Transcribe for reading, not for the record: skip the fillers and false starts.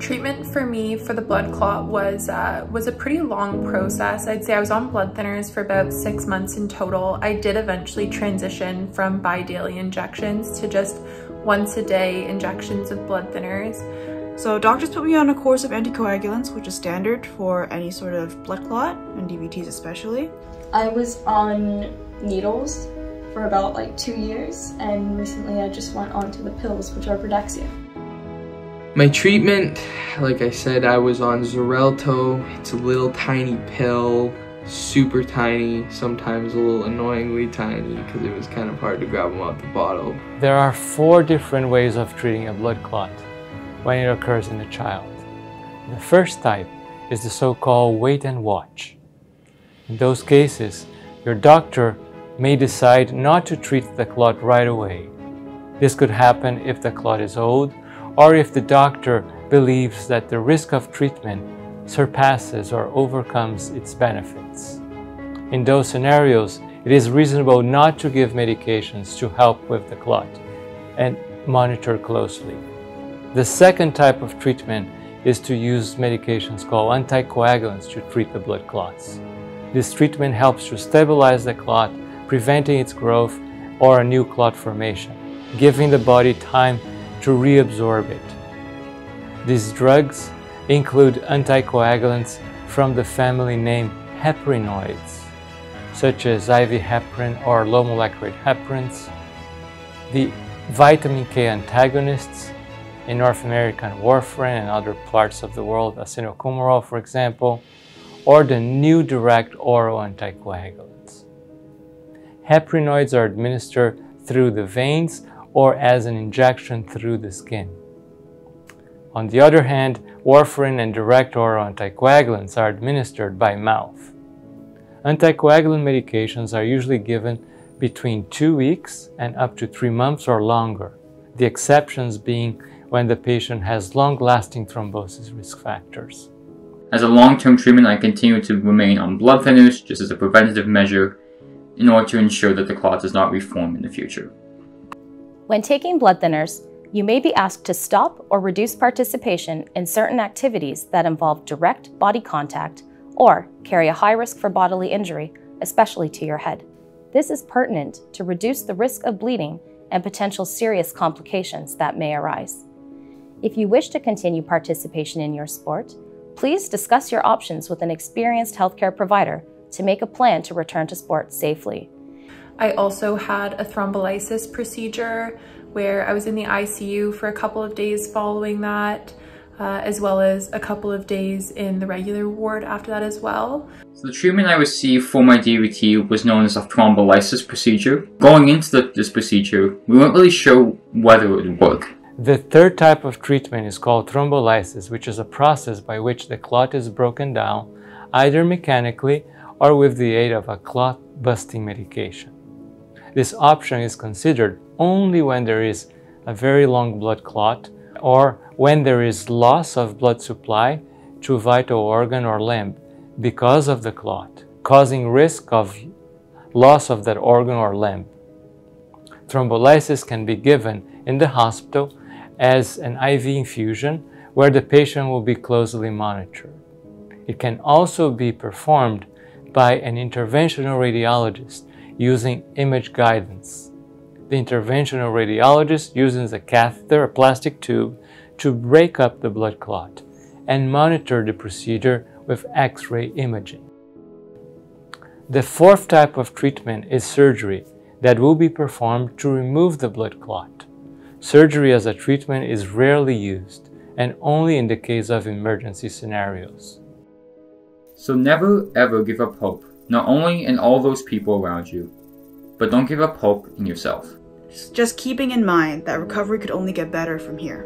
Treatment for me for the blood clot was a pretty long process. I'd say I was on blood thinners for about 6 months in total. I did eventually transition from bi-daily injections to just once a day injections of blood thinners. So doctors put me on a course of anticoagulants, which is standard for any sort of blood clot, and DVTs especially. I was on needles for about like 2 years, and recently I just went on to the pills, which are Protexia. My treatment, like I said, I was on Xarelto. It's a little tiny pill, super tiny, sometimes a little annoyingly tiny because it was kind of hard to grab them out the bottle. There are 4 different ways of treating a blood clot when it occurs in a child. The first type is the so-called wait and watch. In those cases, your doctor may decide not to treat the clot right away. This could happen if the clot is old, or if the doctor believes that the risk of treatment surpasses or overcomes its benefits. In those scenarios, it is reasonable not to give medications to help with the clot and monitor closely. The second type of treatment is to use medications called anticoagulants to treat the blood clots. This treatment helps to stabilize the clot, preventing its growth or a new clot formation, giving the body time to reabsorb it. These drugs include anticoagulants from the family name heparinoids, such as IV heparin or low molecular weight heparins, the vitamin K antagonists, in North American warfarin and other parts of the world, acinocumarol for example, or the new direct oral anticoagulants. Heparinoids are administered through the veins or as an injection through the skin. On the other hand, warfarin and direct oral anticoagulants are administered by mouth. Anticoagulant medications are usually given between 2 weeks and up to 3 months or longer, the exceptions being when the patient has long-lasting thrombosis risk factors. As a long-term treatment, I continue to remain on blood thinners just as a preventative measure in order to ensure that the clot does not reform in the future. When taking blood thinners, you may be asked to stop or reduce participation in certain activities that involve direct body contact or carry a high risk for bodily injury, especially to your head. This is pertinent to reduce the risk of bleeding and potential serious complications that may arise. If you wish to continue participation in your sport, please discuss your options with an experienced healthcare provider to make a plan to return to sport safely. I also had a thrombolysis procedure where I was in the ICU for a couple of days following that, as well as a couple of days in the regular ward after that as well. So the treatment I received for my DVT was known as a thrombolysis procedure. Going into this procedure, we weren't really sure whether it would work. The third type of treatment is called thrombolysis, which is a process by which the clot is broken down, either mechanically or with the aid of a clot-busting medication. This option is considered only when there is a very long blood clot or when there is loss of blood supply to a vital organ or limb because of the clot, causing risk of loss of that organ or limb. Thrombolysis can be given in the hospital as an IV infusion where the patient will be closely monitored. It can also be performed by an interventional radiologist using image guidance. The interventional radiologist uses a catheter, a plastic tube, to break up the blood clot and monitor the procedure with X-ray imaging. The fourth type of treatment is surgery that will be performed to remove the blood clot. Surgery as a treatment is rarely used and only in the case of emergency scenarios. So never ever give up hope, not only in all those people around you, but don't give up hope in yourself. Just keeping in mind that recovery could only get better from here.